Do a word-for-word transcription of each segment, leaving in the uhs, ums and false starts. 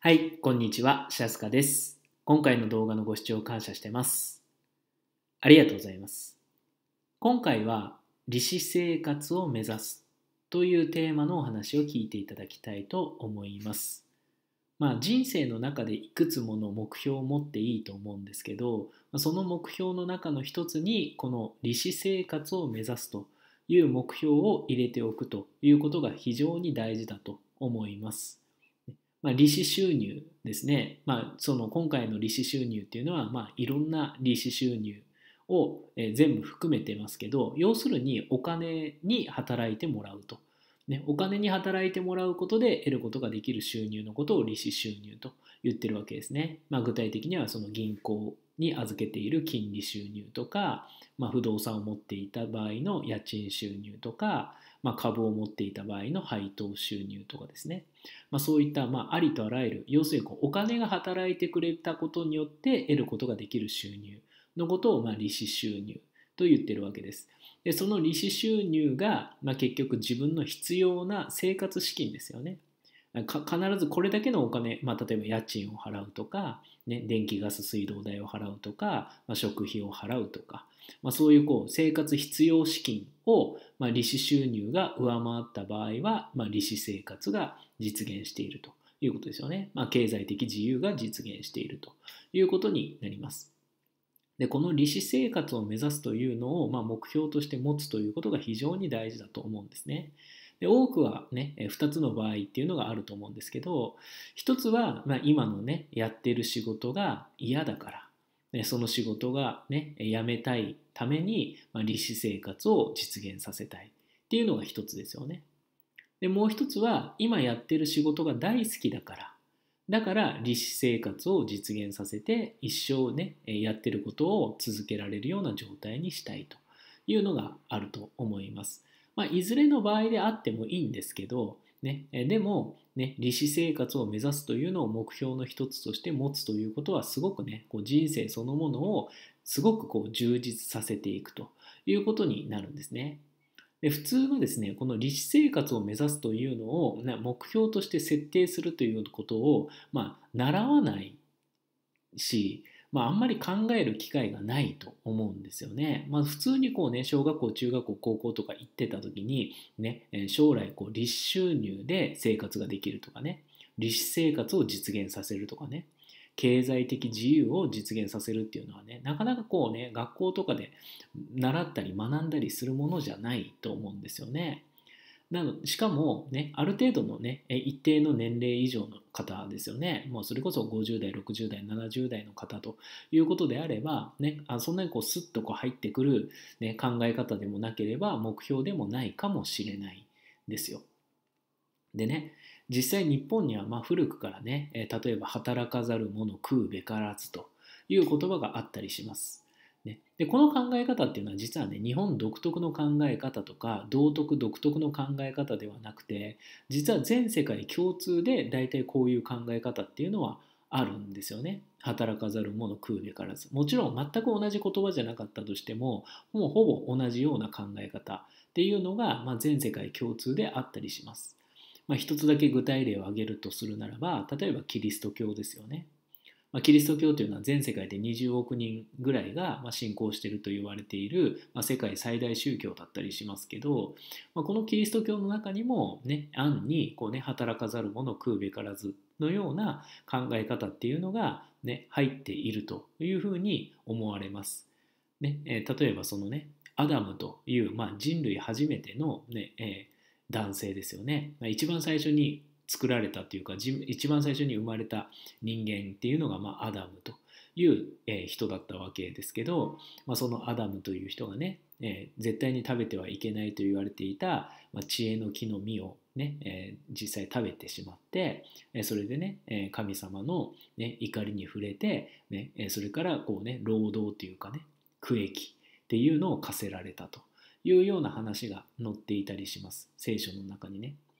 はい、こんにちは、シャスカです。今回の動画のご視聴感謝してます。ありがとうございます。今回は、利子生活を目指すというテーマのお話を聞いていただきたいと思います。まあ、人生の中でいくつもの目標を持っていいと思うんですけど、その目標の中の一つに、この利子生活を目指すという目標を入れておくということが非常に大事だと思います。まあ、利子収入ですね。まあ、その今回の利子収入っていうのは、まあ、いろんな利子収入を、えー全部含めてますけど、要するにお金に働いてもらうと。ね、お金に働いてもらうことで得ることができる収入のことを利子収入と言ってるわけですね。まあ、具体的にはその銀行に預けている金利収入とか、まあ、不動産を持っていた場合の家賃収入とか、まあ、株を持っていた場合の配当収入とかですね。まあ、そういった、まあ、ありとあらゆる、要するにこうお金が働いてくれたことによって得ることができる収入のことを、まあ、利子収入と言ってるわけです。で、その利子収入が、まあ、結局自分の必要な生活資金ですよね。か必ずこれだけのお金、まあ、例えば家賃を払うとか、ね、電気ガス水道代を払うとか、まあ、食費を払うとか、まあ、そういうこう生活必要資金を、まあ、利子収入が上回った場合は、まあ、利子生活が実現しているということですよね。まあ、経済的自由が実現しているということになります。で、この利子生活を目指すというのを、まあ、目標として持つということが非常に大事だと思うんですね。で、多くはね、ふたつの場合っていうのがあると思うんですけど、ひとつは、まあ、今のね、やっている仕事が嫌だから、ね、その仕事がね、辞めたいために、まあ、利子生活を実現させたいっていうのがひとつですよね。で、もう一つは、今やってる仕事が大好きだから、だから利子生活を実現させて、一生ね、やってることを続けられるような状態にしたいというのがあると思います。まあ、いずれの場合であってもいいんですけど、ね、でも、ね、利子生活を目指すというのを目標の一つとして持つということは、すごくね、こう人生そのものをすごくこう充実させていくということになるんですね。で、普通はですね、この利子生活を目指すというのを、ね、目標として設定するということを、まあ、習わないし、まあ、あんまり考える機会がないと思うんですよね。まあ、普通にこうね、小学校、中学校、高校とか行ってた時に、ね、えー将来こう利子収入で生活ができるとかね、利子生活を実現させるとかね、経済的自由を実現させるっていうのはね、なかなかこうね、学校とかで習ったり学んだりするものじゃないと思うんですよね。なのしかもね、ある程度のね、一定の年齢以上の方ですよね。もうそれこそごじゅう代、ろくじゅう代、ななじゅう代の方ということであれば、ね、あそんなにこうスッとこう入ってくる、ね、考え方でもなければ目標でもないかもしれないですよ。でね、実際日本にはまあ古くからね、えー例えば働かざる者食うべからずという言葉があったりします。ね、でこの考え方っていうのは実はね、日本独特の考え方とか道徳独特の考え方ではなくて、実は全世界共通で大体こういう考え方っていうのはあるんですよね。働かざる者食うべからず。もちろん全く同じ言葉じゃなかったとしても、もうほぼ同じような考え方っていうのが、まあ、全世界共通であったりします。まあ、一つだけ具体例を挙げるとするならば、例えばキリスト教ですよね。まあ、キリスト教というのは全世界でにじゅうおく人ぐらいがまあ信仰していると言われている、まあ、世界最大宗教だったりしますけど、まあ、このキリスト教の中にもね、暗にこう、ね、働かざる者食うべからずのような考え方っていうのが、ね、入っているというふうに思われます。ねえー例えばそのね、アダムという、まあ、人類初めての、ねえー男性ですよね。まあ、一番最初に作られたというか、一番最初に生まれた人間っていうのが、まあ、アダムという、えー人だったわけですけど、まあ、そのアダムという人がね、えー絶対に食べてはいけないと言われていた、まあ、知恵の木の実をね、えー実際食べてしまって、えーそれでね、えー神様の、ね、怒りに触れて、ね、えーそれからこうね、労働というかね、苦役っていうのを課せられたというような話が載っていたりします。聖書の中にね。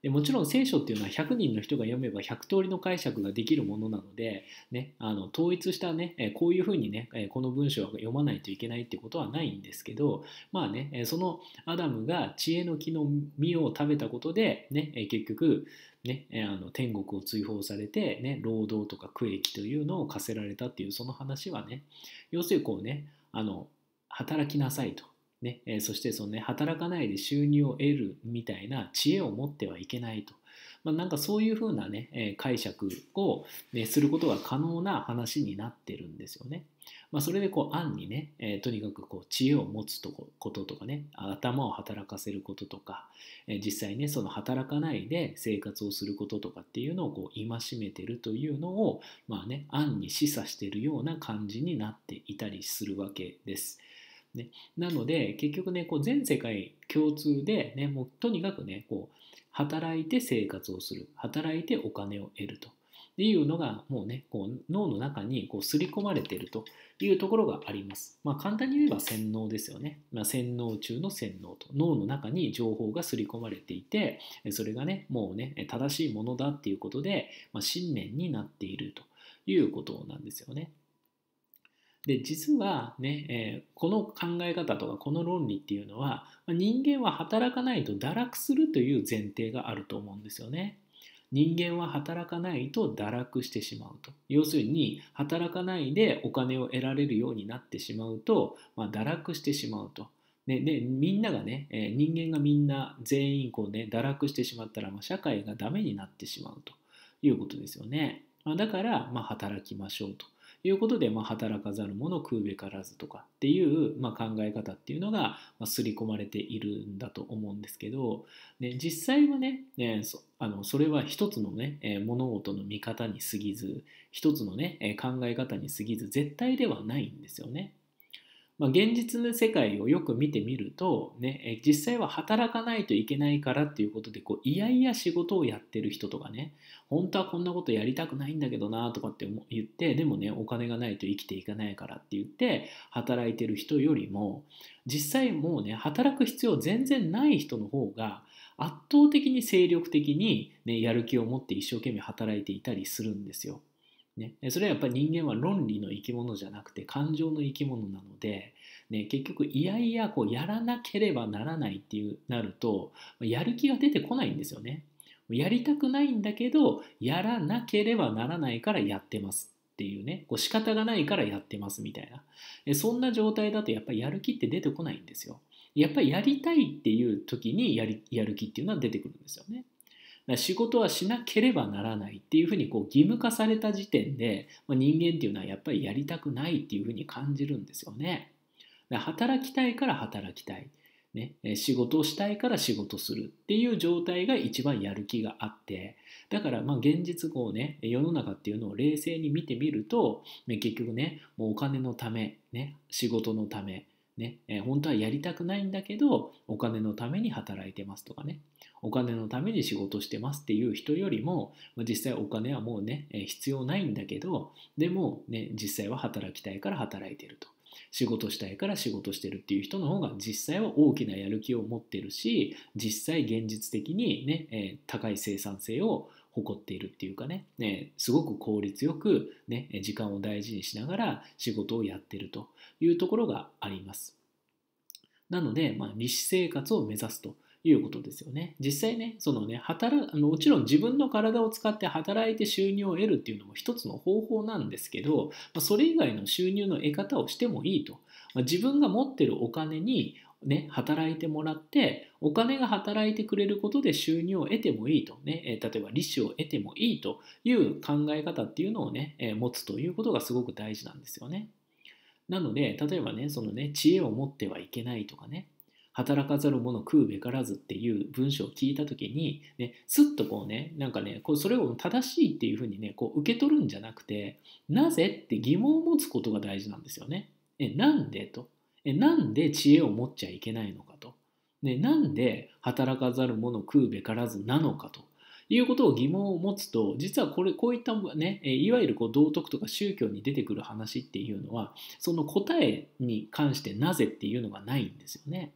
でもちろん聖書っていうのはひゃくにんの人が読めばひゃく通りの解釈ができるものなので、ね、あの統一したね、えこういうふうにね、えこの文章を読まないといけないってことはないんですけど、まあね、そのアダムが知恵の木の実を食べたことで、ね、結局、ね、あの天国を追放されて、ね、労働とか苦役というのを課せられたっていうその話はね、要するにこうね、あの働きなさいと。ねえーそしてその、ね、働かないで収入を得るみたいな知恵を持ってはいけないと、まあ、なんかそういうふうな、ねえー解釈を、ね、することが可能な話になってるんですよね。まあ、それでこう暗にね、えーとにかくこう知恵を持つとこととかね、頭を働かせることとか、えー実際ねその働かないで生活をすることとかっていうのをこう戒めてるというのを、まあね、暗に示唆しているような感じになっていたりするわけです。ね、なので結局ねこう全世界共通で、ね、もうとにかくねこう働いて生活をする、働いてお金を得るというのがもうねこう脳の中にこう刷り込まれているというところがあります。まあ、簡単に言えば洗脳ですよね。まあ、洗脳中の洗脳と、脳の中に情報が刷り込まれていて、それがねもうね正しいものだっていうことで、まあ、信念になっているということなんですよね。で実はね、えーこの考え方とかこの論理っていうのは人間は働かないと堕落するという前提があると思うんですよね。人間は働かないと堕落してしまうと。要するに働かないでお金を得られるようになってしまうと、まあ、堕落してしまうと。ね、でみんながね、えー人間がみんな全員こう、ね、堕落してしまったら、まあ、社会がダメになってしまうということですよね。まあ、だから、まあ、働きましょうと。いうことで、まあ、働かざる者食うべからずとかっていう、まあ、考え方っていうのが、まあ、刷り込まれているんだと思うんですけど、ね、実際はね、ねそあのそれは一つのね、えー物事の見方に過ぎず、一つのね、えー考え方に過ぎず、絶対ではないんですよね。まあ、現実の世界をよく見てみると、ね、え実際は働かないといけないからっていうことでこういやいや仕事をやってる人とかね、本当はこんなことやりたくないんだけどなとかって言って、でもねお金がないと生きていかないからって言って働いてる人よりも、実際もうね働く必要全然ない人の方が圧倒的に精力的に、ね、やる気を持って一生懸命働いていたりするんですよ。ね、それはやっぱり人間は論理の生き物じゃなくて感情の生き物なので、ね、結局いやいやこうやらなければならないっていうなるとやる気が出てこないんですよね。やりたくないんだけどやらなければならないからやってますっていうね、こう仕方がないからやってますみたいな、えそんな状態だとやっぱりやる気って出てこないんですよ。やっぱりやりたいっていう時にやりやる気っていうのは出てくるんですよね。仕事はしなければならないっていうふうにこう義務化された時点で、まあ、人間っていうのはやっぱりやりたくないっていうふうに感じるんですよね。だから働きたいから働きたい、ね、仕事をしたいから仕事するっていう状態が一番やる気があって、だからまあ現実こうね世の中っていうのを冷静に見てみると、ね、結局ねもうお金のため、ね、仕事のためね、えー本当はやりたくないんだけどお金のために働いてますとかね、お金のために仕事してますっていう人よりも、まあ、実際お金はもうね、えー必要ないんだけど、でもね実際は働きたいから働いてると、仕事したいから仕事してるっていう人の方が実際は大きなやる気を持ってるし、実際現実的にね、えー高い生産性を誇っているっていうかね、ねすごく効率よく、ね、時間を大事にしながら仕事をやってるというところがあります。なので、まあ、利子生活を目指すということですよね。実際ね、そのね、働あのもちろん自分の体を使って働いて収入を得るっていうのも一つの方法なんですけど、まあ、それ以外の収入の得方をしてもいいと。まあ、自分が持ってるお金にね、働いてもらって、お金が働いてくれることで収入を得てもいいとね、えー例えば利子を得てもいいという考え方っていうのをね、えー持つということがすごく大事なんですよね。なので、例えばね、そのね、知恵を持ってはいけないとかね、働かざる者食うべからずっていう文章を聞いたときに、ね、すっとこうね、なんかね、こうそれを正しいっていうふうにね、こう受け取るんじゃなくて、なぜって疑問を持つことが大事なんですよね。え、なんでと。え、なんで知恵を持っちゃいけないのかと。ね、なんで働かざる者食うべからずなのかと。いうことを疑問を持つと、実はこれこういったね、いわゆるこう道徳とか宗教に出てくる話っていうのは、その答えに関してなぜっていうのがないんですよね。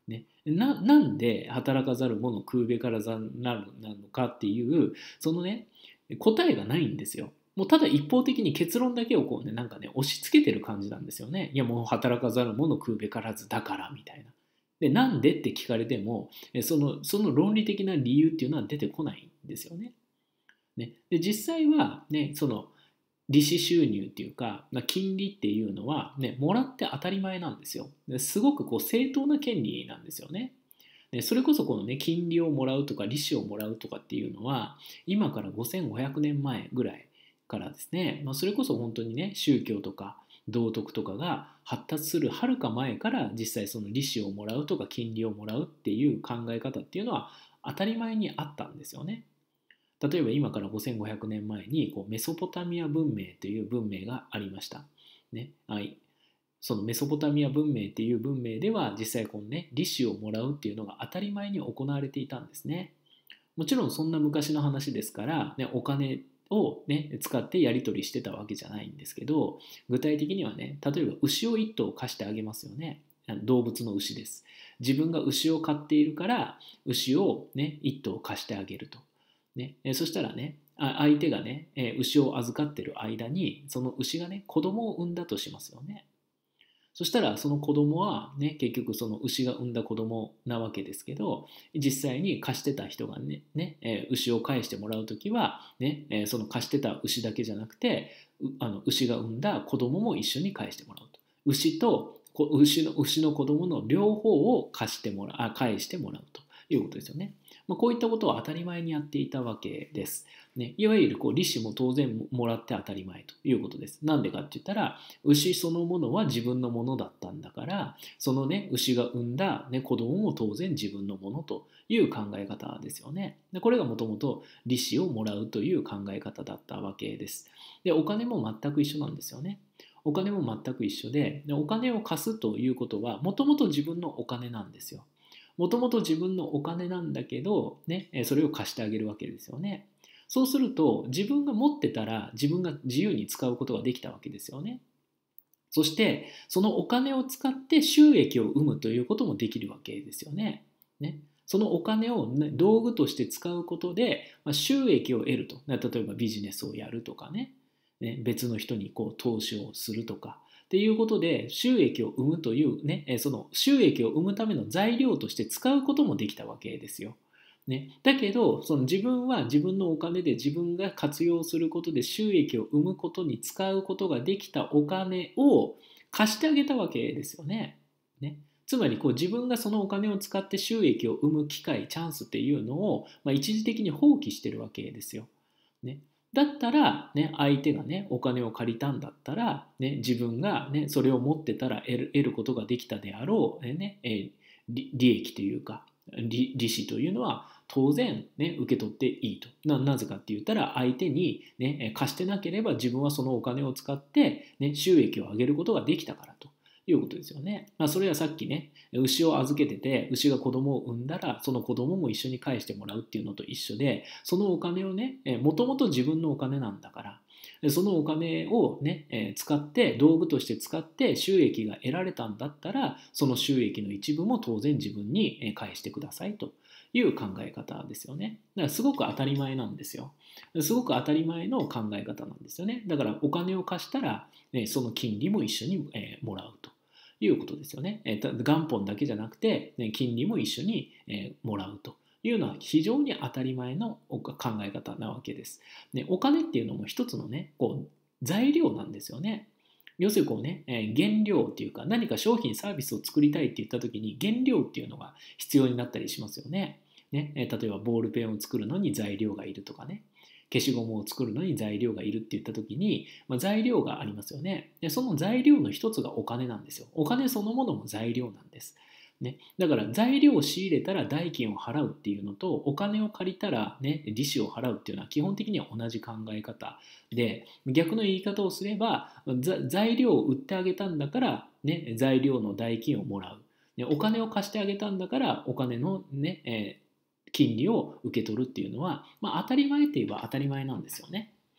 ね、な, なんで働かざる者食うべからざなるなのかっていうそのね答えがないんですよ。もうただ一方的に結論だけをこうねなんかね押し付けてる感じなんですよね。いやもう働かざる者食うべからずだからみたいな。でなんでって聞かれてもそのその論理的な理由っていうのは出てこないんですよね。ねで実際はねその利子収入っていうか、まあ、金利っていうのは、ね、もらって当たり前なんですよ。ですごくこう正当な権利なんですよね。でそれこそこのね金利をもらうとか利子をもらうとかっていうのは今からごせんごひゃくねんまえぐらいからですね、まあ、それこそ本当にね宗教とか道徳とかが発達するはるか前から実際その利子をもらうとか金利をもらうっていう考え方っていうのは当たり前にあったんですよね。例えば今からごせんごひゃくねんまえにこうメソポタミア文明という文明がありました。ね、はい、そのメソポタミア文明っていう文明では実際このね利子をもらうっていうのが当たり前に行われていたんですね。もちろんそんな昔の話ですから、ね、お金を、ね、使ってやり取りしてたわけじゃないんですけど、具体的にはね例えば牛を一頭貸してあげますよね。動物の牛です。自分が牛を飼っているから牛を、ね、一頭貸してあげると。ね、えそしたらね相手がね、え牛を預かってる間にその牛がね子供を産んだとしますよね。そしたらその子供はね結局その牛が産んだ子供なわけですけど、実際に貸してた人がね、ねえ牛を返してもらう時はね、えその貸してた牛だけじゃなくてあの牛が産んだ子供も一緒に返してもらうと。牛と牛の牛の子供の両方を貸してもらあ返してもらうということですよね。まあ、こういったことを当たり前にやっていたわけです。ね、いわゆるこう利子も当然もらって当たり前ということです。なんでかって言ったら牛そのものは自分のものだったんだからそのね牛が産んだ、ね、子供も当然自分のものという考え方ですよね。でこれがもともと利子をもらうという考え方だったわけです。でお金も全く一緒なんですよね。お金も全く一緒で、でお金を貸すということはもともと自分のお金なんですよ。もともと自分のお金なんだけど、ね、それを貸してあげるわけですよね。そうすると自分が持ってたら自分が自由に使うことができたわけですよね。そしてそのお金を使って収益を生むということもできるわけですよね。ねそのお金を、ね、道具として使うことで、まあ、収益を得ると。例えばビジネスをやるとかね、ね別の人にこう投資をするとかっていうことで収益を生むというね、その収益を生むための材料として使うこともできたわけですよ。ね、だけどその自分は自分のお金で自分が活用することで収益を生むことに使うことができたお金を貸してあげたわけですよね。ねつまりこう自分がそのお金を使って収益を生む機会チャンスっていうのを、まあ、一時的に放棄してるわけですよ。ねだったら、ね、相手がねお金を借りたんだったら、ね、自分が、ね、それを持ってたら得る、得ることができたであろう、ねえー、利利益というか利、利子というのは当然、ね、受け取っていいと。な、なぜかって言ったら相手に、ね、貸してなければ自分はそのお金を使って、ね、収益を上げることができたからということですよね。まあ、それはさっきね牛を預けてて牛が子供を産んだらその子供も一緒に返してもらうっていうのと一緒で、そのお金をねもともと自分のお金なんだからそのお金をね使って道具として使って収益が得られたんだったらその収益の一部も当然自分に返してくださいという考え方ですよね。だからすごく当たり前なんですよ。すごく当たり前の考え方なんですよね。だからお金を貸したら、ね、その金利も一緒に、えー、もらうということですよね。えー、元本だけじゃなくて、ね、金利も一緒に、えー、もらうというのは非常に当たり前の考え方なわけです。ね、お金っていうのも一つのねこう材料なんですよね。要するにこうね、えー、原料っていうか何か商品サービスを作りたいって言った時に原料っていうのが必要になったりしますよね。ね、えー、例えばボールペンを作るのに材料がいるとかね、消しゴムを作るのに材料がいるって言った時に、まあ、材料がありますよね。でその材料の一つがお金なんですよ。お金そのものも材料なんです。ね、だから材料を仕入れたら代金を払うっていうのとお金を借りたら、ね、利子を払うっていうのは基本的には同じ考え方で、逆の言い方をすれば材料を売ってあげたんだから、ね、材料の代金をもらう、ね、お金を貸してあげたんだからお金の、ねえー金利を受け取るっていうのは、まあ、当たり前って言えば当たり前なんですよね。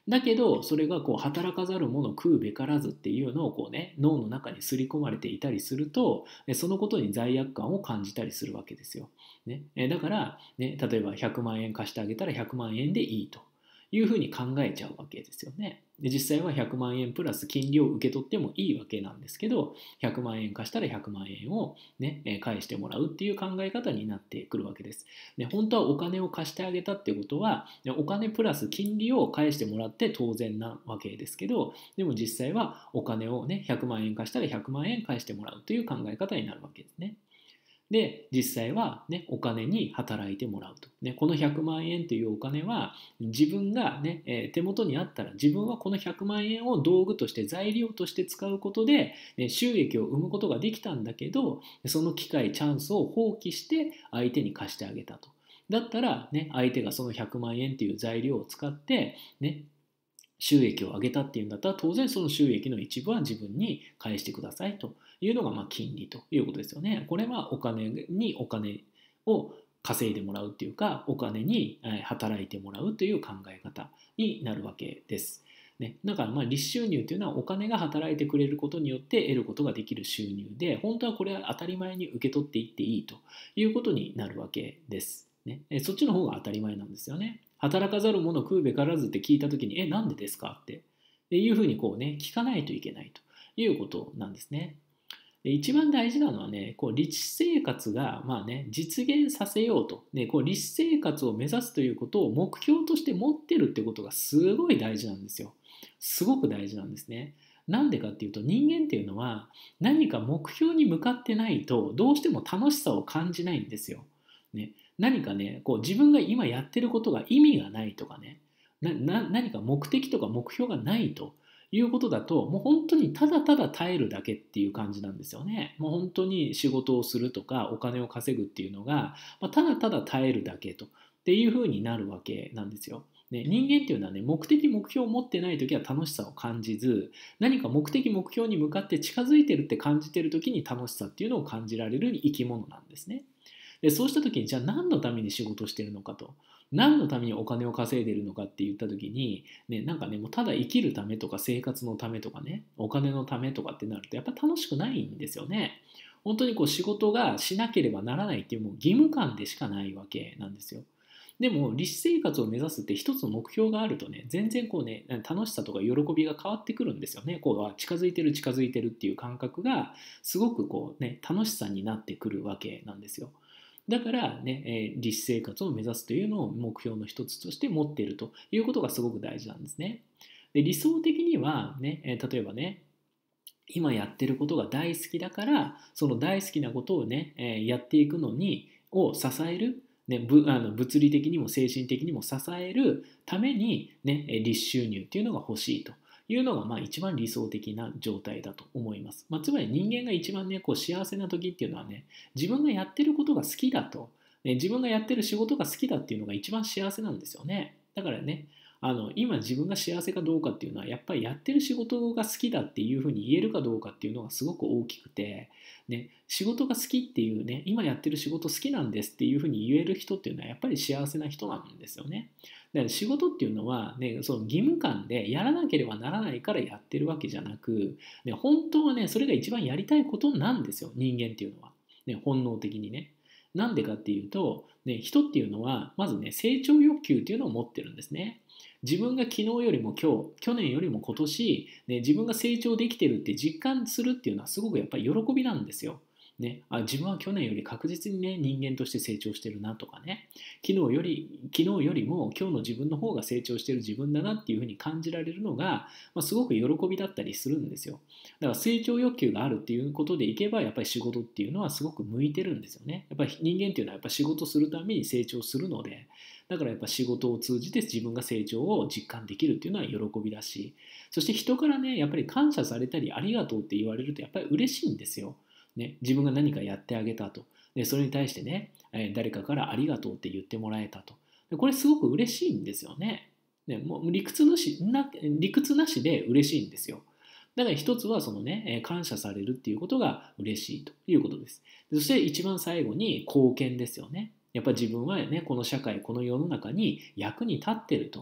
だけどそれがこう働かざる者食うべからずっていうのをこう、ね、脳の中に刷り込まれていたりすると、そのことに罪悪感を感じたりするわけですよ。ね、だから、ね、例えばひゃくまんえん貸してあげたらひゃくまんえんでいいというふうに考えちゃうわけですよね。で実際はひゃくまんえんプラス金利を受け取ってもいいわけなんですけど、ひゃくまんえん貸したらひゃくまんえんを、ね、返してもらうっていう考え方になってくるわけです。で本当はお金を貸してあげたってことは、お金プラス金利を返してもらって当然なわけですけど、でも実際はお金を、ね、ひゃくまんえん貸したらひゃくまんえん返してもらうという考え方になるわけですね。で実際は、ね、お金に働いてもらうと、ね、このひゃくまんえんというお金は自分が、ねえー手元にあったら、自分はこのひゃくまんえんを道具として材料として使うことで、ね、収益を生むことができたんだけど、その機会チャンスを放棄して相手に貸してあげたと。だったら、ね、相手がそのひゃくまんえんという材料を使って、ね、収益を上げたっていうんだったら、当然その収益の一部は自分に返してくださいというのがまあ金利ということですよね。これはお金にお金を稼いでもらうっていうか、お金に働いてもらうという考え方になるわけです。ね、だからまあ利子収入というのはお金が働いてくれることによって得ることができる収入で、本当はこれは当たり前に受け取っていっていいということになるわけです。ね、そっちの方が当たり前なんですよね。働かざる者食うべからずって聞いたときに、え、なんでですかっていうふうにこうね、聞かないといけないということなんですね。で一番大事なのはね、こう立地生活がまあね、実現させようと、ね、こう立地生活を目指すということを目標として持ってるってことがすごい大事なんですよ。すごく大事なんですね。なんでかっていうと、人間っていうのは何か目標に向かってないとどうしても楽しさを感じないんですよ。ね、何かね、こう自分が今やってることが意味がないとかね、なな何か目的とか目標がないということだと、もう本当にただただ耐えるだけっていう感じなんですよね。もう本当に仕事をするとかお金を稼ぐっていうのが、まあ、ただただ耐えるだけとっていうふうになるわけなんですよ。ね、人間っていうのはね、目的目標を持ってない時は楽しさを感じず、何か目的目標に向かって近づいてるって感じてる時に楽しさっていうのを感じられる生き物なんですね。でそうした時に、じゃあ何のために仕事をしてるのかと、何のためにお金を稼いでるのかって言った時に、ね、なんかね、もうただ生きるためとか生活のためとかね、お金のためとかってなるとやっぱ楽しくないんですよね。本当にこう仕事がしなければならないっていうもう義務感でしかないわけなんですよ。でも立志生活を目指すって一つの目標があるとね、全然こうね、楽しさとか喜びが変わってくるんですよね。こう近づいてる近づいてるっていう感覚がすごくこうね、楽しさになってくるわけなんですよ。だからね、えー、立志生活を目指すというのを目標の一つとして持っているということがすごく大事なんですね。で理想的にはね、えー例えばね、今やってることが大好きだから、その大好きなことをね、えーやっていくのにを支える、ね、ぶあの物理的にも精神的にも支えるために、ね、立収入っていうのが欲しいというのがまあ一番理想的な状態だと思います。まあ、つまり人間が一番ね、こう幸せな時っていうのはね、自分がやってることが好きだと、ね、自分がやってる仕事が好きだっていうのが一番幸せなんですよね。だからね、あの今自分が幸せかどうかっていうのはやっぱりやってる仕事が好きだっていうふうに言えるかどうかっていうのがすごく大きくて、ね、仕事が好きっていうね、今やってる仕事好きなんですっていうふうに言える人っていうのはやっぱり幸せな人なんですよね。だから仕事っていうのは、ね、その義務感でやらなければならないからやってるわけじゃなく、ね、本当はね、それが一番やりたいことなんですよ、人間っていうのは。ね、本能的にね。なんでかっていうと、ね、人っていうのはまずね、成長欲求っていうのを持ってるんですね。自分が昨日よりも今日、去年よりも今年、ね、自分が成長できてるって実感するっていうのはすごくやっぱり喜びなんですよ。ね、あ自分は去年より確実にね、人間として成長してるなとかね、昨日より昨日よりも今日の自分の方が成長してる自分だなっていうふうに感じられるのが、まあ、すごく喜びだったりするんですよ。だから成長欲求があるっていうことでいけば、やっぱり仕事っていうのはすごく向いてるんですよね。やっぱり人間っていうのはやっぱ仕事するために成長するので、だからやっぱ仕事を通じて自分が成長を実感できるっていうのは喜びだし、そして人からね、やっぱり感謝されたりありがとうって言われるとやっぱり嬉しいんですよ。ね、自分が何かやってあげたと。でそれに対してね、えー誰かからありがとうって言ってもらえたと。でこれすごく嬉しいんですよね。ねもう理屈なしな理屈なしで嬉しいんですよ。だから一つはそのね、えー感謝されるっていうことが嬉しいということです。そして一番最後に貢献ですよね。やっぱ自分はね、この社会、この世の中に役に立ってると。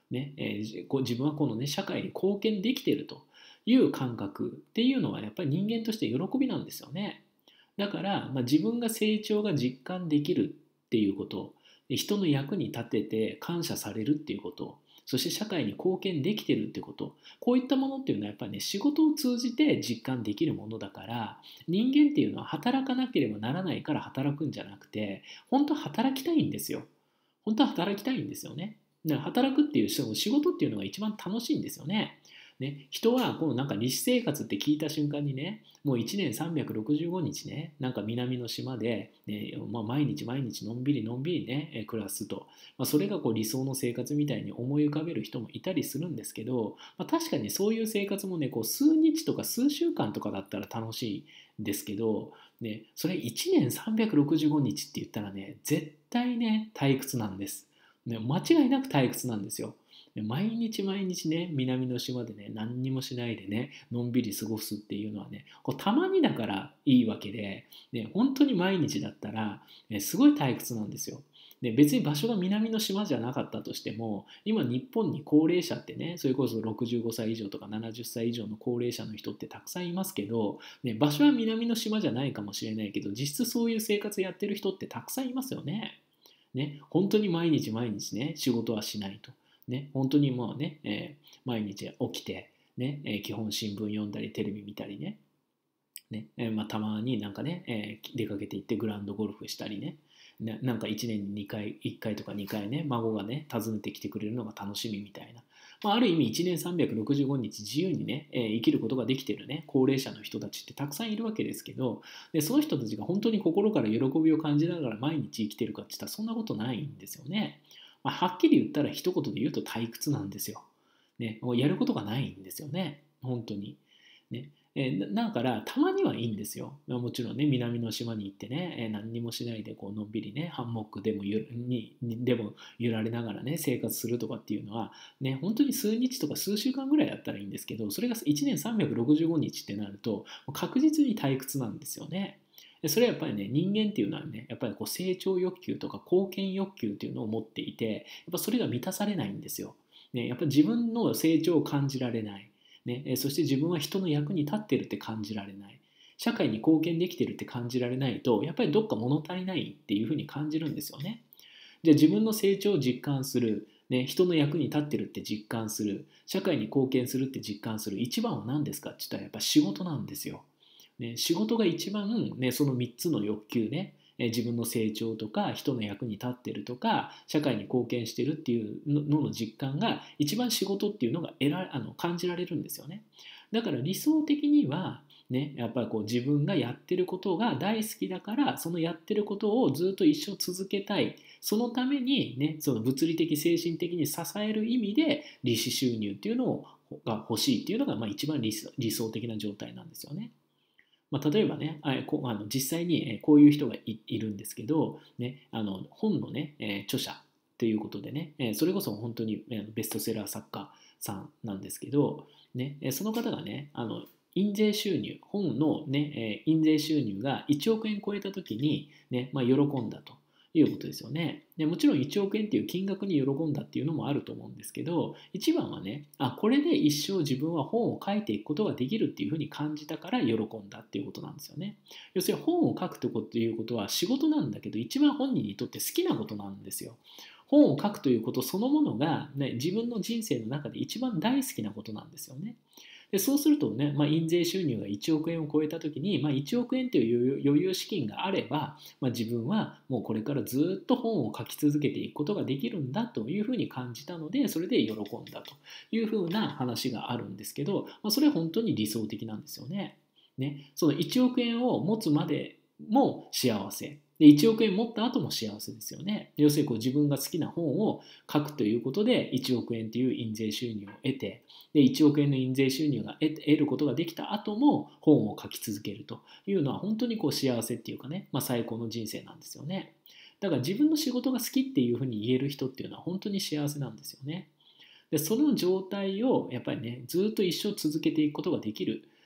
ねえーこう自分はこの、ね、社会に貢献できているという感覚っていうのはやっぱり人間として喜びなんですよね。だから、まあ、自分が成長が実感できるっていうこと、人の役に立てて感謝されるっていうこと、そして社会に貢献できてるっていうこと、こういったものっていうのはやっぱりね、仕事を通じて実感できるものだから、人間っていうのは働かなければならないから働くんじゃなくて、本当は働きたいんですよ。本当は働きたいんですよね。だから働くっていう仕事っていうのが一番楽しいんですよね。ね、人はこのなんか日生活って聞いた瞬間にね、もういちねんさんびゃくろくじゅうごにちね、なんか南の島で、ね、まあ、毎日毎日のんびりのんびりね、暮らすと、まあ、それがこう理想の生活みたいに思い浮かべる人もいたりするんですけど、まあ、確かにそういう生活もね、こう数日とか数週間とかだったら楽しいんですけど、ね、それいちねんさんびゃくろくじゅうごにちって言ったらね、絶対ね、退屈なんです。ね、間違いなく退屈なんですよ。毎日毎日ね、南の島でね、何にもしないでね、のんびり過ごすっていうのはね、こうたまにだからいいわけで、ね、本当に毎日だったら、ね、すごい退屈なんですよ。で、別に場所が南の島じゃなかったとしても、今日本に高齢者ってね、それこそろくじゅうごさい以上とかななじゅっさい以上の高齢者の人ってたくさんいますけど、ね、場所は南の島じゃないかもしれないけど、実質そういう生活やってる人ってたくさんいますよね。ね、本当に毎日毎日ね、仕事はしないと。ね、本当にもうね、えー毎日起きて、ね、えー基本新聞読んだり、テレビ見たりね、ね、えーまあ、たまになんかね、えー出かけて行ってグラウンドゴルフしたりね、ななんかいちねんににかい、いっかいとかにかいね、孫がね、訪ねてきてくれるのが楽しみみたいな。まあ、ある意味いちねんさんびゃくろくじゅうごにち自由にね、えー生きることができているね、高齢者の人たちってたくさんいるわけですけど、でその人たちが本当に心から喜びを感じながら毎日生きてるかって言ったらそんなことないんですよね。まあ、はっきり言ったら一言で言うと退屈なんですよ。ね、もうやることがないんですよね。本当に。ね。えーだからたまにはいいんですよ。まあもちろんね、南の島に行ってね、えー何にもしないでこうのんびりね、ハンモックでもゆににでも揺られながらね、生活するとかっていうのは、ね、本当に数日とか数週間ぐらいだったらいいんですけど、それがいちねんさんびゃくろくじゅうごにちってなると、確実に退屈なんですよね。でそれはやっぱりね、人間っていうのはね、やっぱりこう成長欲求とか貢献欲求っていうのを持っていて、やっぱそれが満たされないんですよ。ね、やっぱり自分の成長を感じられない。ね、そして自分は人の役に立ってるって感じられない。社会に貢献できてるって感じられないと、やっぱりどっか物足りないっていうふうに感じるんですよね。じゃあ自分の成長を実感する、ね、人の役に立ってるって実感する、社会に貢献するって実感する、一番は何ですかって言ったらやっぱ仕事なんですよ。ね、仕事が一番、ね、そのみっつの欲求ね、自分の成長とか人の役に立ってるとか社会に貢献してるっていうのの実感が一番仕事っていうのが得らあの感じられるんですよね。だから理想的にはね、やっぱりこう自分がやってることが大好きだからそのやってることをずっと一生続けたい、そのためにね、その物理的精神的に支える意味で利子収入っていうのが欲しいっていうのがまあ一番理想的な状態なんですよね。まあ、例えばね、あこあの実際にこういう人が い, いるんですけど、ね、あの本の、ね、え著者ということでね、えそれこそ本当にベストセラー作家さんなんですけど、ね、その方がね、あの印税収入、本の、ね、印税収入がいちおくえん超えた時に、ね、まあ、喜んだということですよね。でもちろんいちおくえんっていう金額に喜んだっていうのもあると思うんですけど、一番はね、あ、これで一生自分は本を書いていくことができるっていうふうに感じたから喜んだっていうことなんですよね。要するに本を書くということは仕事なんだけど、一番本人にとって好きなことなんですよ。本を書くということそのものが、ね、自分の人生の中で一番大好きなことなんですよね。でそうするとね、まあ、印税収入がいちおくえんを超えたときに、まあ、いちおくえんという余裕資金があれば、まあ、自分はもうこれからずっと本を書き続けていくことができるんだというふうに感じたので、それで喜んだというふうな話があるんですけど、まあ、それは本当に理想的なんですよね。ね、そのいちおくえんを持つまでも幸せ。でいちおくえん持った後も幸せですよね。要するにこう自分が好きな本を書くということでいちおくえんという印税収入を得て、でいちおくえんの印税収入が得ることができた後も本を書き続けるというのは本当にこう幸せっていうかね、まあ、最高の人生なんですよね。だから自分の仕事が好きっていうふうに言える人っていうのは本当に幸せなんですよね。でその状態をやっぱりねずっと一生続けていくことができる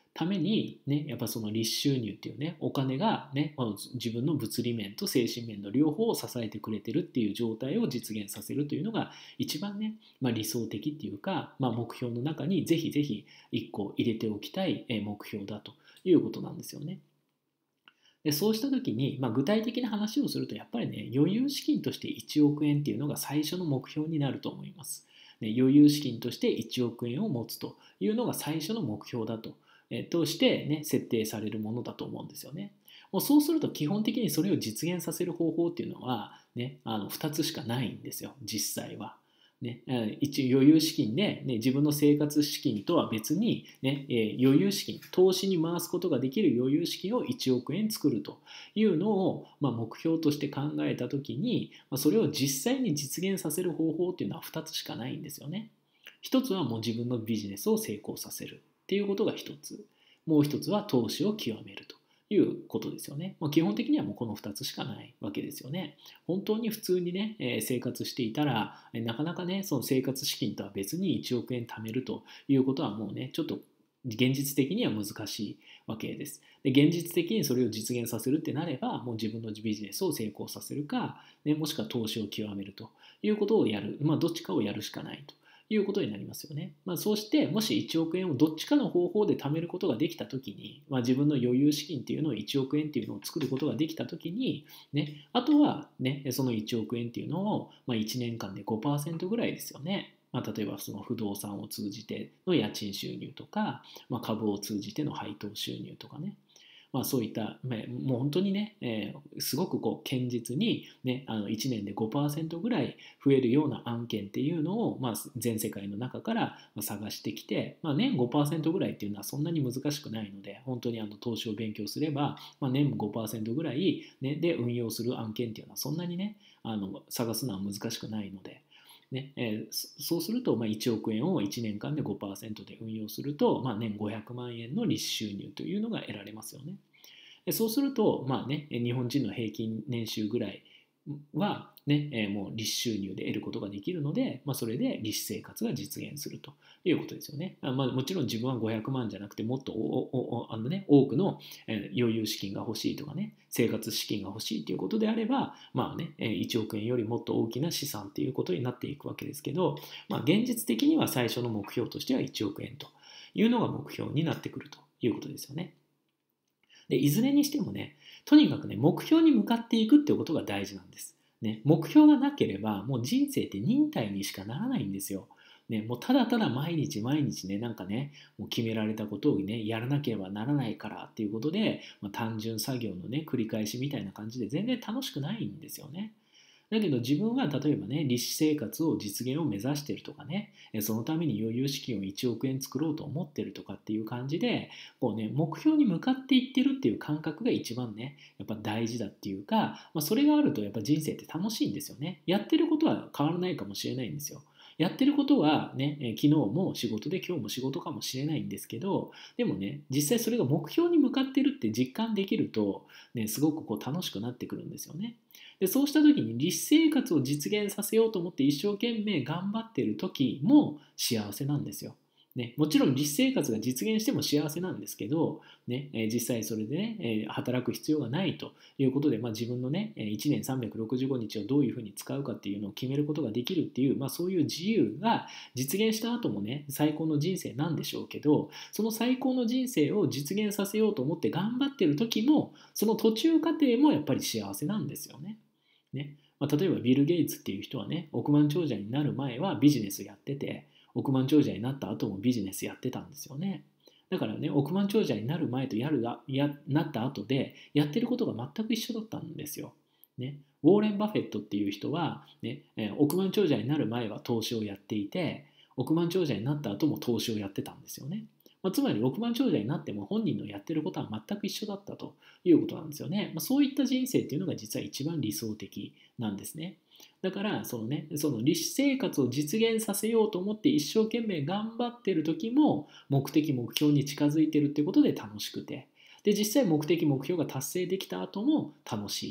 ために、ね、やっぱその立収入っていうね、お金がね、自分の物理面と精神面の両方を支えてくれてるっていう状態を実現させるというのが一番ね、まあ、理想的っていうか、まあ、目標の中にぜひぜひいっこ入れておきたい目標だということなんですよね。でそうした時に、まあ、具体的な話をするとやっぱりね、余裕資金としていちおくえんっていうのが最初の目標になると思います。ね、余裕資金としていちおくえんを持つというのが最初の目標だと、えとして、ね、設定されるものだと思うんですよね。もうそうすると基本的にそれを実現させる方法っていうのは、ね、あのふたつしかないんですよ、実際は。ね、一応余裕資金で、ね、自分の生活資金とは別に、ね、えー余裕資金、投資に回すことができる余裕資金をいちおくえん作るというのを、まあ、目標として考えたときに、まあ、それを実際に実現させる方法っていうのはふたつしかないんですよね。ひとつはもう自分のビジネスを成功させるっていうことがひとつ。もうひとつは投資を極めるということですよね。まあ、基本的にはもうこのふたつしかないわけですよね。本当に普通にね、えー生活していたら、えーなかなかね、その生活資金とは別にいちおくえん貯めるということはもうね、ちょっと現実的には難しいわけです。で現実的にそれを実現させるってなれば、もう自分のビジネスを成功させるか、ね、もしくは投資を極めるということをやる、まあ、どっちかをやるしかないということになりますよね。まあ、そうして、もしいちおくえんをどっちかの方法で貯めることができたときに、まあ、自分の余裕資金っていうのをいちおくえんっていうのを作ることができたときに、ね、あとは、ね、そのいちおくえんっていうのを、まあ、いちねんかんでごパーセントぐらいですよね。まあ、例えばその不動産を通じての家賃収入とか、まあ、株を通じての配当収入とかね、まあ、そういった、もう本当にね、えーすごくこう堅実に、ね、あのいちねんでごパーセントぐらい増えるような案件っていうのを、まあ、全世界の中から探してきて、まあ、年ごパーセントぐらいっていうのはそんなに難しくないので、本当にあの投資を勉強すれば、まあ、年ごパーセントぐらい、ね、で運用する案件っていうのはそんなにね、あの探すのは難しくないので。ねえーそうすると、まあ、いちおくえんをいちねんかんで ごパーセント で運用すると、まあ、年ごひゃくまんえんの利子収入というのが得られますよね。そうすると、まあね、日本人の平均年収ぐらいは、ね、えーもう利子収入で得ることができるので、まあ、それで利子生活が実現するということですよね。あまあ、もちろん自分はごひゃくまんじゃなくてもっとおおあの、ね、多くの、えー余裕資金が欲しいとかね、生活資金が欲しいということであれば、まあね、えーいちおくえんよりもっと大きな資産ということになっていくわけですけど、まあ、現実的には最初の目標としてはいちおくえんというのが目標になってくるということですよね。で、いずれにしてもね、とにかくね、目標に向かっていくっていうことが大事なんです。ね、目標がなければ、もう人生って忍耐にしかならないんですよ。ね、もうただただ毎日毎日ね、なんかね、もう決められたことをね、やらなければならないからっていうことで、まあ、単純作業のね、繰り返しみたいな感じで全然楽しくないんですよね。だけど自分は例えばね、立志生活を実現を目指してるとかね、そのために余裕資金をいちおくえん作ろうと思ってるとかっていう感じで、こうね、目標に向かっていってるっていう感覚が一番ね、やっぱ大事だっていうか、まあ、それがあるとやっぱ人生って楽しいんですよね。やってることは変わらないかもしれないんですよ。やってることはね、え昨日も仕事で今日も仕事かもしれないんですけど、でもね、実際それが目標に向かってるって実感できると、ね、すごくこう楽しくなってくるんですよね。でそうした時に立志生活を実現させようと思って一生懸命頑張っている時も幸せなんですよ。ね、もちろん立志生活が実現しても幸せなんですけど、ねえー実際それでね、えー働く必要がないということで、まあ、自分のねいちねんさんびゃくろくじゅうごにちをどういうふうに使うかっていうのを決めることができるっていう、まあ、そういう自由が実現した後もね最高の人生なんでしょうけど、その最高の人生を実現させようと思って頑張ってる時もその途中過程もやっぱり幸せなんですよね。ねまあ、例えばビル・ゲイツっていう人はね、億万長者になる前はビジネスやってて、億万長者になった後もビジネスやってたんですよね。だからね、億万長者になる前とやるがやなった後でやってることが全く一緒だったんですよ。ね、ウォーレン・バフェットっていう人は、ねえー億万長者になる前は投資をやっていて、億万長者になった後も投資をやってたんですよね。まあ、つまり億万長者になっても本人のやってることは全く一緒だったということなんですよね。まあ、そういった人生っていうのが実は一番理想的なんですね。だからそのね、その立志生活を実現させようと思って一生懸命頑張ってる時も目的目標に近づいてるってことで楽しくて、で実際目的目標が達成できた後も楽しいと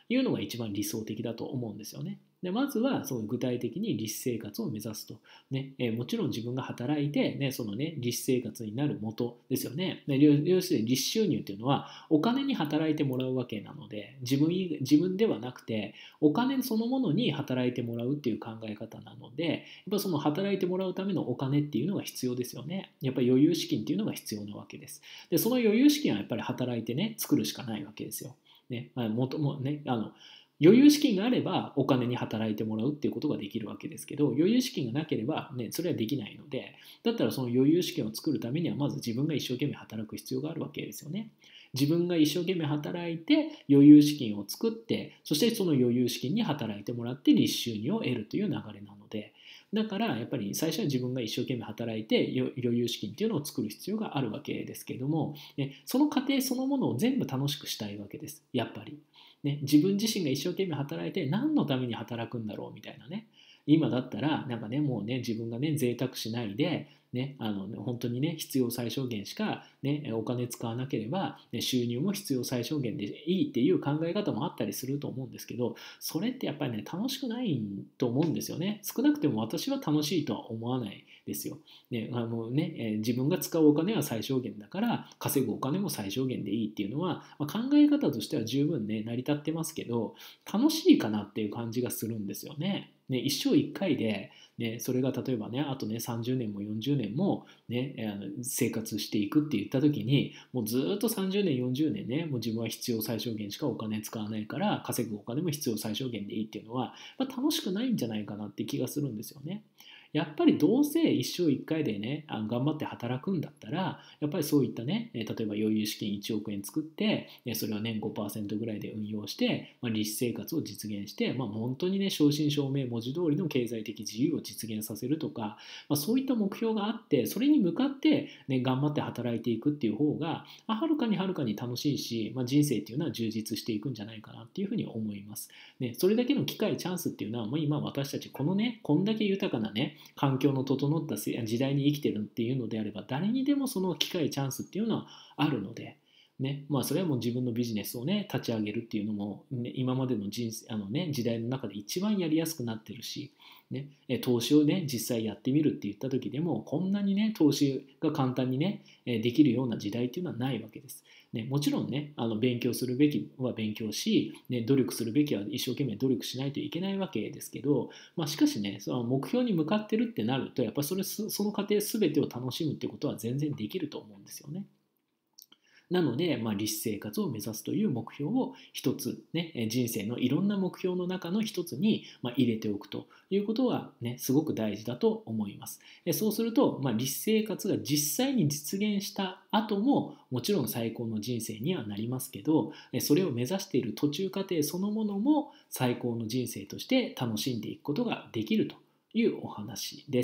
いうのが一番理想的だと思うんですよね。でまずはその具体的に立志生活を目指すと、ねえーもちろん自分が働いて、ね、そのね立志生活になる元ですよね。で要要するに立志収入っていうのはお金に働いてもらうわけなので、自分以自分ではなくてお金そのものに働いてもらうっていう考え方なので、やっぱその働いてもらうためのお金っていうのが必要ですよね。やっぱり余裕資金っていうのが必要なわけです。でその余裕資金はやっぱり働いてね作るしかないわけですよ。ね、まあ、もともねあの余裕資金があればお金に働いてもらうっていうことができるわけですけど、余裕資金がなければ、ね、それはできないので、だったらその余裕資金を作るためにはまず自分が一生懸命働く必要があるわけですよね。自分が一生懸命働いて余裕資金を作って、そしてその余裕資金に働いてもらって立収入を得るという流れなので、だからやっぱり最初は自分が一生懸命働いて余裕資金っていうのを作る必要があるわけですけれども、ね、その過程そのものを全部楽しくしたいわけです、やっぱり。ね、自分自身が一生懸命働いて何のために働くんだろうみたいなね。今だったらなんかねもうね自分がね贅沢しないでね、あの本当にね必要最小限しか、ね、お金使わなければ、ね、収入も必要最小限でいいっていう考え方もあったりすると思うんですけど、それってやっぱりね楽しくないと思うんですよね。少なくても私は楽しいとは思わないですよ。ねあのねえー自分が使うお金は最小限だから稼ぐお金も最小限でいいっていうのは、まあ、考え方としては十分ね成り立ってますけど、楽しいかなっていう感じがするんですよね。ね一生一回でね、それが例えばねあとねさんじゅうねんもよんじゅうねんも、ね、あの生活していくって言った時にもうずっとさんじゅうねんよんじゅうねんねもう自分は必要最小限しかお金使わないから稼ぐお金も必要最小限でいいっていうのは、まあ、楽しくないんじゃないかなって気がするんですよね。やっぱりどうせ一生一回でねあの頑張って働くんだったらやっぱりそういったね例えば余裕資金いちおくえん作ってそれを年 ごパーセント ぐらいで運用して、まあ、立志生活を実現して、まあ、本当にね正真正銘文字通りの経済的自由を実現させるとか、まあ、そういった目標があってそれに向かって、ね、頑張って働いていくっていう方がまあはるかにはるかに楽しいし、まあ、人生っていうのは充実していくんじゃないかなっていうふうに思います。ね、それだけの機会チャンスっていうのは、まあ、今私たちこのねこんだけ豊かなね環境の整った時代に生きてるっていうのであれば誰にでもその機会チャンスっていうのはあるので、ねまあ、それはもう自分のビジネスをね立ち上げるっていうのも、ね、今までの人生あの、ね、時代の中で一番やりやすくなってるし、ね、投資をね実際やってみるって言った時でもこんなにね投資が簡単にねできるような時代っていうのはないわけです。ね、もちろんねあの勉強するべきは勉強し、ね、努力するべきは一生懸命努力しないといけないわけですけど、まあ、しかしねその目標に向かってるってなるとやっぱりそれその過程全てを楽しむってことは全然できると思うんですよね。なので、まあ、立志生活を目指すという目標を一つ、ね、人生のいろんな目標の中の一つに、まあ、入れておくということは、ね、すごく大事だと思います。そうすると、まあ、立志生活が実際に実現した後ももちろん最高の人生にはなりますけど、それを目指している途中過程そのものも最高の人生として楽しんでいくことができるというお話です。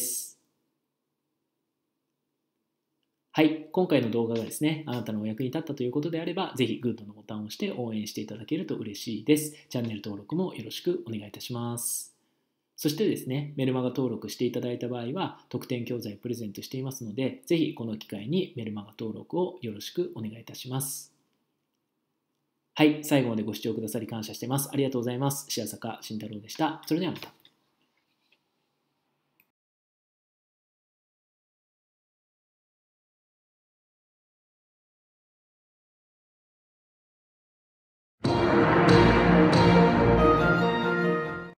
はい。今回の動画がですね、あなたのお役に立ったということであれば、ぜひグッドのボタンを押して応援していただけると嬉しいです。チャンネル登録もよろしくお願いいたします。そしてですね、メルマガ登録していただいた場合は、特典教材をプレゼントしていますので、ぜひこの機会にメルマガ登録をよろしくお願いいたします。はい。最後までご視聴くださり感謝してます。ありがとうございます。白坂慎太郎でした。それではまた。